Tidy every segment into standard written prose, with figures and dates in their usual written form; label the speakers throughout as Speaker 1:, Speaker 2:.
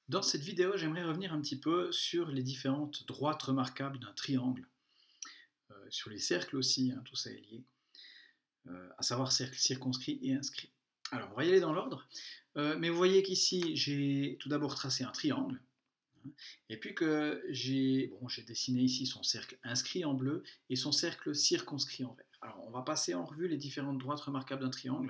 Speaker 1: Dans cette vidéo, j'aimerais revenir un petit peu sur les différentes droites remarquables d'un triangle, sur les cercles aussi, hein, tout ça est lié, à savoir cercle circonscrit et inscrit. Alors, on va y aller dans l'ordre, mais vous voyez qu'ici, j'ai tout d'abord tracé un triangle, hein, et puis que j'ai dessiné ici son cercle inscrit en bleu et son cercle circonscrit en vert. Alors, on va passer en revue les différentes droites remarquables d'un triangle,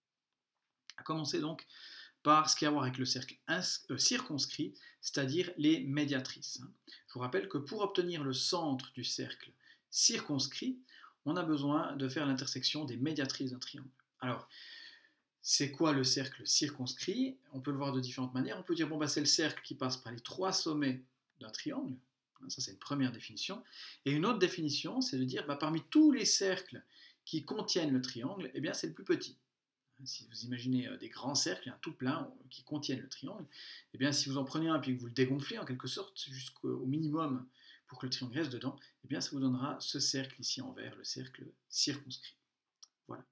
Speaker 1: à commencer donc par ce qui a à voir avec le cercle circonscrit, c'est-à-dire les médiatrices, hein. Je vous rappelle que pour obtenir le centre du cercle circonscrit, on a besoin de faire l'intersection des médiatrices d'un triangle. Alors, c'est quoi le cercle circonscrit? On peut le voir de différentes manières. On peut dire, bon, bah, c'est le cercle qui passe par les trois sommets d'un triangle. Ça, c'est une première définition. Et une autre définition, c'est de dire, bah, parmi tous les cercles qui contiennent le triangle, eh bien, c'est le plus petit. Si vous imaginez des grands cercles, un tout plein, qui contiennent le triangle, eh bien, si vous en prenez un et que vous le dégonflez en quelque sorte jusqu'au minimum pour que le triangle reste dedans, eh bien, ça vous donnera ce cercle ici en vert, le cercle circonscrit. Voilà.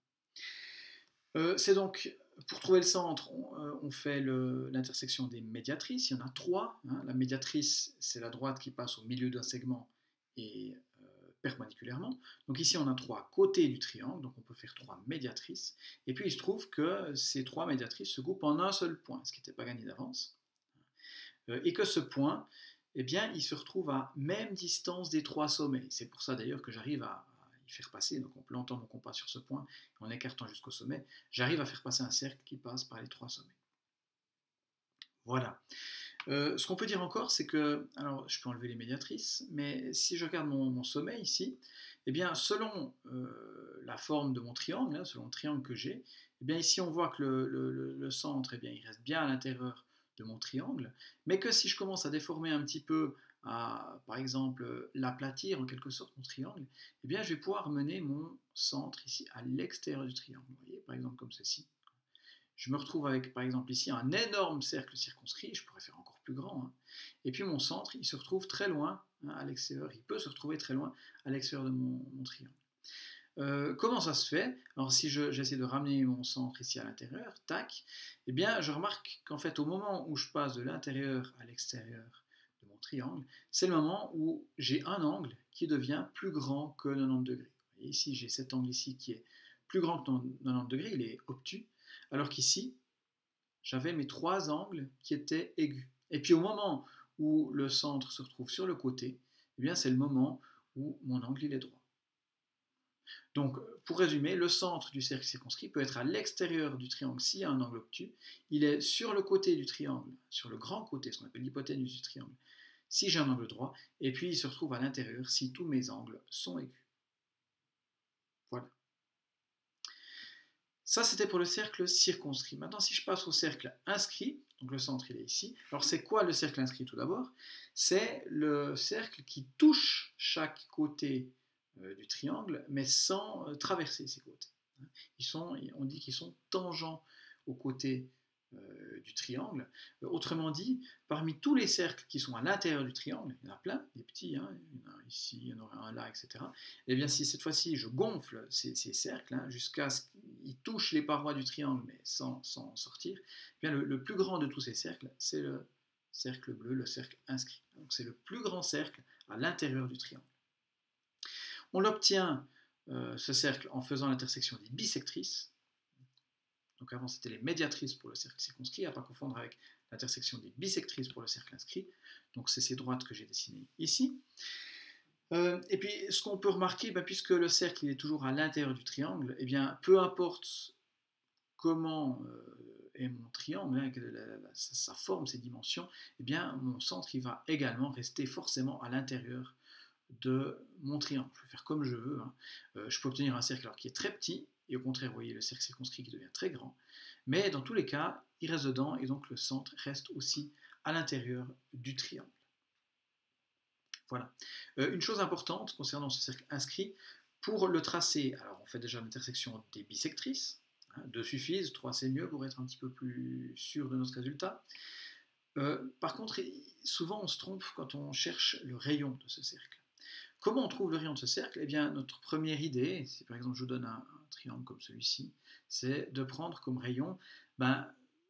Speaker 1: C'est donc, pour trouver le centre, on fait l'intersection des médiatrices. Il y en a trois, hein. La médiatrice, c'est la droite qui passe au milieu d'un segment et perpendiculairement. Donc ici, on a trois côtés du triangle, donc on peut faire trois médiatrices. Et puis, il se trouve que ces trois médiatrices se groupent en un seul point, ce qui n'était pas gagné d'avance. Et que ce point, eh bien, il se retrouve à même distance des trois sommets. C'est pour ça d'ailleurs que j'arrive à y faire passer, donc en plantant mon compas sur ce point, en écartant jusqu'au sommet, j'arrive à faire passer un cercle qui passe par les trois sommets. Voilà. Ce qu'on peut dire encore, c'est que, alors je peux enlever les médiatrices, mais si je regarde mon sommet ici, eh bien selon la forme de mon triangle, hein, selon le triangle que j'ai, eh bien ici on voit que le centre, eh bien, il reste bien à l'intérieur de mon triangle, mais que si je commence à déformer un petit peu, à par exemple l'aplatir en quelque sorte mon triangle, eh bien je vais pouvoir mener mon centre ici à l'extérieur du triangle. Vous voyez, par exemple comme ceci. Je me retrouve avec, par exemple, ici un énorme cercle circonscrit, je pourrais faire encore plus grand, hein. Et puis mon centre, il se retrouve très loin, hein, à l'extérieur, il peut se retrouver très loin à l'extérieur de mon triangle. Comment ça se fait? Alors si j'essaie de ramener mon centre ici à l'intérieur, tac, eh bien je remarque qu'en fait au moment où je passe de l'intérieur à l'extérieur de mon triangle, c'est le moment où j'ai un angle qui devient plus grand que 90 degrés. Et ici j'ai cet angle ici qui est plus grand que 90 degrés, il est obtus, alors qu'ici j'avais mes trois angles qui étaient aigus. Et puis au moment où le centre se retrouve sur le côté, eh bien c'est le moment où mon angle il est droit. Donc, pour résumer, le centre du cercle circonscrit peut être à l'extérieur du triangle s'il y a un angle obtus. Il est sur le côté du triangle, sur le grand côté, ce qu'on appelle l'hypoténuse du triangle, si j'ai un angle droit. Et puis, il se retrouve à l'intérieur si tous mes angles sont aigus. Voilà. Ça, c'était pour le cercle circonscrit. Maintenant, si je passe au cercle inscrit, donc le centre, il est ici. Alors, c'est quoi le cercle inscrit tout d'abord? C'est le cercle qui touche chaque côté du triangle, mais sans traverser ces côtés. On dit qu'ils sont tangents aux côtés du triangle. Autrement dit, parmi tous les cercles qui sont à l'intérieur du triangle, il y en a plein, des petits, hein, il y en a ici, il y en aura un là, etc. Et bien si cette fois-ci je gonfle ces cercles, hein, jusqu'à ce qu'ils touchent les parois du triangle, mais sans sortir, eh bien le plus grand de tous ces cercles, c'est le cercle bleu, le cercle inscrit. Donc c'est le plus grand cercle à l'intérieur du triangle. On l'obtient, ce cercle, en faisant l'intersection des bisectrices. Donc avant c'était les médiatrices pour le cercle circonscrit, à ne pas confondre avec l'intersection des bisectrices pour le cercle inscrit. Donc c'est ces droites que j'ai dessinées ici. Et puis ce qu'on peut remarquer, puisque le cercle il est toujours à l'intérieur du triangle, eh bien peu importe comment est mon triangle, hein, sa forme, ses dimensions, eh bien mon centre il va également rester forcément à l'intérieur de mon triangle. Je vais faire comme je veux, hein. Je peux obtenir un cercle alors, qui est très petit, et au contraire, vous voyez le cercle circonscrit qui devient très grand. Mais dans tous les cas, il reste dedans, et donc le centre reste aussi à l'intérieur du triangle. Voilà. Une chose importante concernant ce cercle inscrit, pour le tracer, alors on fait déjà l'intersection des bisectrices, hein, 2 suffisent, 3 c'est mieux pour être un petit peu plus sûr de notre résultat. Par contre, souvent on se trompe quand on cherche le rayon de ce cercle. Comment on trouve le rayon de ce cercle? Eh bien, notre première idée, si par exemple je vous donne un triangle comme celui-ci, c'est de prendre comme rayon, ben,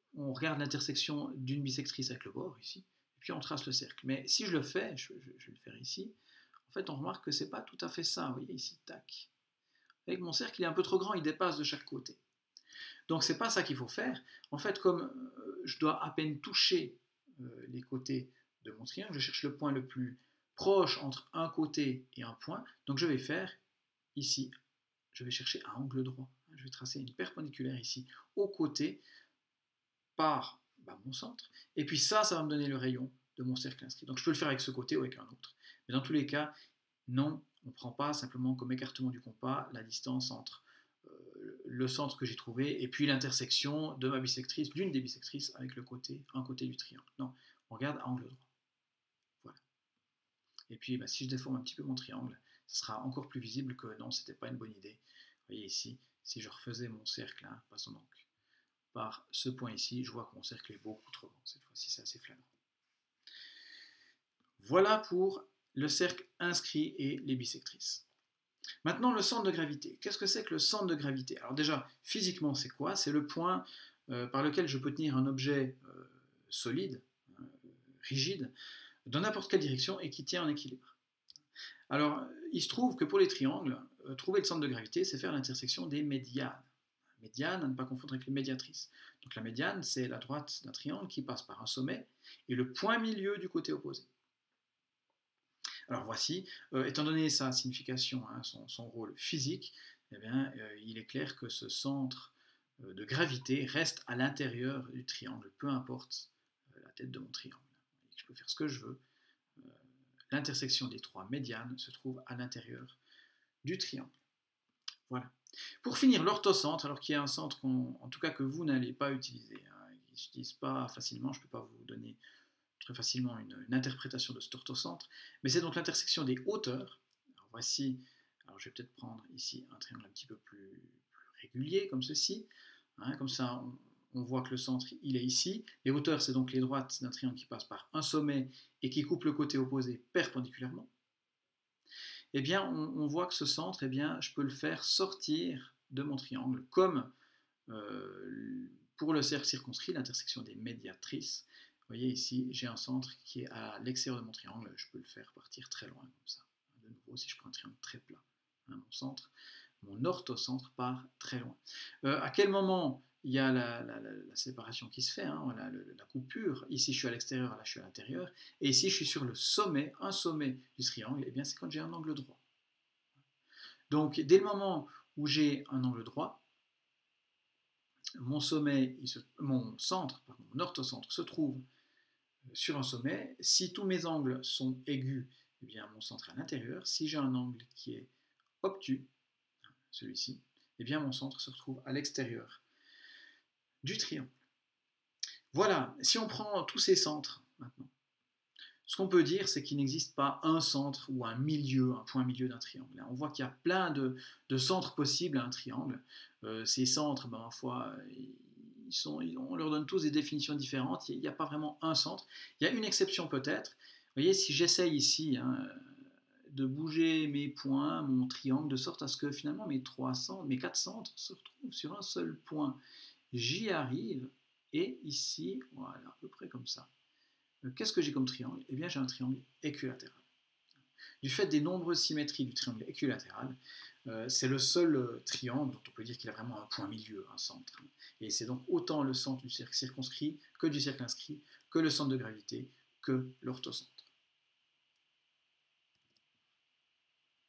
Speaker 1: on regarde l'intersection d'une bisectrice avec le bord, ici, et puis on trace le cercle. Mais si je le fais, je vais le faire ici, en fait, on remarque que ce n'est pas tout à fait ça. Vous voyez ici, tac. Avec mon cercle, il est un peu trop grand, il dépasse de chaque côté. Donc, c'est pas ça qu'il faut faire. En fait, comme je dois à peine toucher les côtés de mon triangle, je cherche le point le plus proche entre un côté et un point. Donc, je vais faire ici, je vais chercher un angle droit. Je vais tracer une perpendiculaire ici au côté par mon centre. Et puis ça va me donner le rayon de mon cercle inscrit. Donc, je peux le faire avec ce côté ou avec un autre. Mais dans tous les cas, non, on ne prend pas simplement comme écartement du compas la distance entre le centre que j'ai trouvé et puis l'intersection de ma bisectrice, d'une des bisectrices avec le côté, un côté du triangle. Non, on regarde à angle droit. Voilà. Et puis si je déforme un petit peu mon triangle, ce sera encore plus visible que non, c'était pas une bonne idée. Vous voyez ici, si je refaisais mon cercle, passons donc par ce point ici, je vois que mon cercle est beaucoup trop grand. Cette fois-ci, c'est assez flagrant. Voilà pour le cercle inscrit et les bisectrices. Maintenant, le centre de gravité. Qu'est-ce que c'est que le centre de gravité? Alors déjà, physiquement, c'est quoi? C'est le point par lequel je peux tenir un objet solide, rigide, dans n'importe quelle direction et qui tient en équilibre. Alors, il se trouve que pour les triangles, trouver le centre de gravité, c'est faire l'intersection des médianes. Médiane, à ne pas confondre avec les médiatrices. Donc la médiane, c'est la droite d'un triangle qui passe par un sommet et le point milieu du côté opposé. Alors voici, étant donné sa signification, son rôle physique, eh bien, il est clair que ce centre de gravité reste à l'intérieur du triangle, peu importe la tête de mon triangle. Je peux faire ce que je veux. L'intersection des trois médianes se trouve à l'intérieur du triangle. Voilà. Pour finir, l'orthocentre, alors qui est un centre en tout cas que vous n'allez pas utiliser, qui ne s'utilise pas facilement, je ne peux pas vous donner très facilement une interprétation de cet orthocentre, mais c'est donc l'intersection des hauteurs. Alors voici, je vais peut-être prendre ici un triangle un petit peu plus régulier, comme ceci, comme ça on voit que le centre il est ici. Les hauteurs, c'est donc les droites d'un triangle qui passe par un sommet et qui coupe le côté opposé perpendiculairement. Eh bien, on voit que ce centre, eh bien, je peux le faire sortir de mon triangle, comme pour le cercle circonscrit, l'intersection des médiatrices. Vous voyez ici, j'ai un centre qui est à l'extérieur de mon triangle, je peux le faire partir très loin comme ça. De nouveau, si je prends un triangle très plat, mon centre, mon orthocentre part très loin. À quel moment il y a la séparation qui se fait, la coupure? Ici, je suis à l'extérieur, là, je suis à l'intérieur. Et ici, je suis sur le sommet, un sommet du triangle, et bien c'est quand j'ai un angle droit. Donc, dès le moment où j'ai un angle droit, mon centre, mon orthocentre se trouve sur un sommet. Si tous mes angles sont aigus, eh bien mon centre est à l'intérieur. Si j'ai un angle qui est obtus, celui-ci, eh bien mon centre se retrouve à l'extérieur du triangle. Voilà, si on prend tous ces centres maintenant, ce qu'on peut dire, c'est qu'il n'existe pas un centre ou un milieu, un point milieu d'un triangle. On voit qu'il y a plein de centres possibles à un triangle. Ces centres, ma foi, on leur donne tous des définitions différentes. Il n'y a pas vraiment un centre. Il y a une exception peut-être. Vous voyez, si j'essaye ici de bouger mes points, mon triangle, de sorte à ce que finalement mes 4 centres se retrouvent sur un seul point, j'y arrive. Et ici, voilà, à peu près comme ça. Qu'est-ce que j'ai comme triangle? Eh bien, j'ai un triangle équilatéral. Du fait des nombreuses symétries du triangle équilatéral, c'est le seul triangle dont on peut dire qu'il a vraiment un point milieu, un centre. Et c'est donc autant le centre du cercle circonscrit que du cercle inscrit, que le centre de gravité, que l'orthocentre.